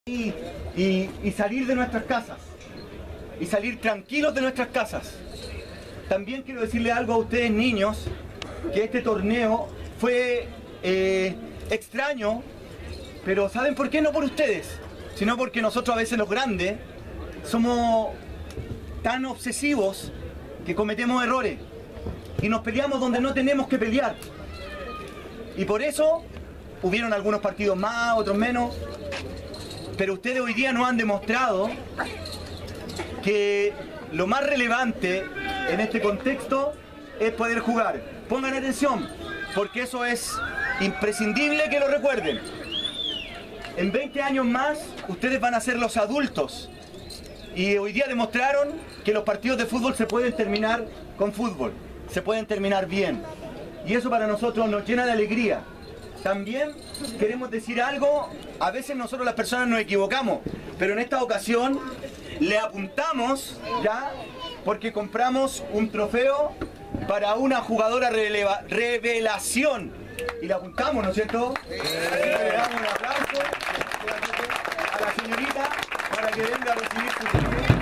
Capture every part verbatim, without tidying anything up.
Y, y, y salir de nuestras casas y salir tranquilos de nuestras casas. También quiero decirle algo a ustedes, niños, que este torneo fue eh, extraño, pero ¿saben por qué? No por ustedes, sino porque nosotros a veces los grandes somos tan obsesivos que cometemos errores y nos peleamos donde no tenemos que pelear, y por eso hubieron algunos partidos más, otros menos. Pero ustedes hoy día nos han demostrado que lo más relevante en este contexto es poder jugar. Pongan atención, porque eso es imprescindible que lo recuerden. En veinte años más, ustedes van a ser los adultos. Y hoy día demostraron que los partidos de fútbol se pueden terminar con fútbol. Se pueden terminar bien. Y eso para nosotros nos llena de alegría. También queremos decir algo, a veces nosotros las personas nos equivocamos, pero en esta ocasión le apuntamos ya porque compramos un trofeo para una jugadora releva, revelación y le apuntamos, ¿no es cierto? Sí. Le damos un aplauso a la señorita para que venga a recibir su trofeo.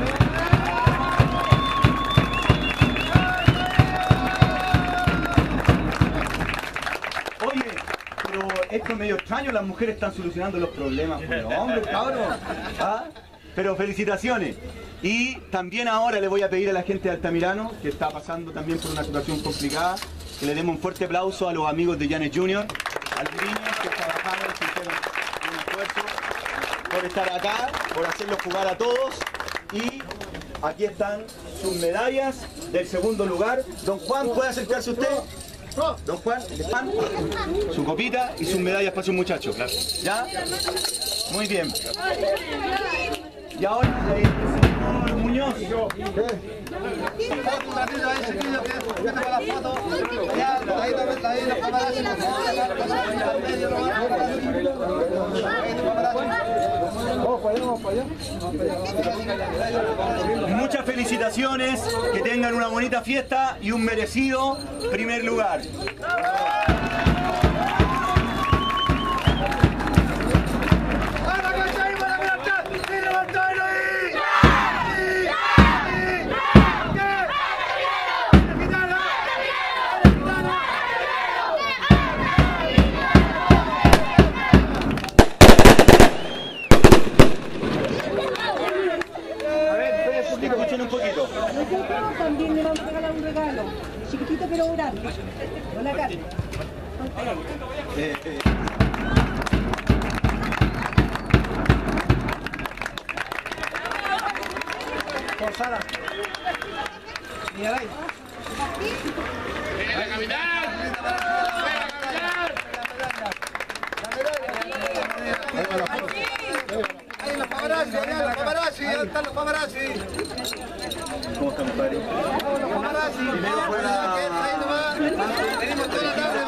Esto es medio extraño, las mujeres están solucionando los problemas con los hombres, cabrón. ¿Ah? Pero felicitaciones. Y también ahora le voy a pedir a la gente de Altamirano, que está pasando también por una situación complicada, que le demos un fuerte aplauso a los amigos de Llanes Junior, al Griño, que trabajaron, que hicieron un esfuerzo por estar acá, por hacerlos jugar a todos. Y aquí están sus medallas del segundo lugar. Don Juan, ¿puede acercarse usted? Don Juan, pan, su copita y sus medallas para sus muchachos. ¿Ya? Muy bien. Y ahora el señor Muñoz. Muchas felicitaciones, que tengan una bonita fiesta y un merecido primer lugar. Escuchen un poquito. Nosotros también le vamos a regalar un regalo, chiquitito pero grande. Hola, Carlos. Eh, eh. Por Sara. Y ahí. ¡Venga, capitán! ¡Ahí los paparazzi! ¡Ahí los paparazzi! ¡Ahí están los paparazzi! ¿Cómo están, padre? ¡Los paparazzi! ¡Ahí nomás! ¡Venimos toda la tarde!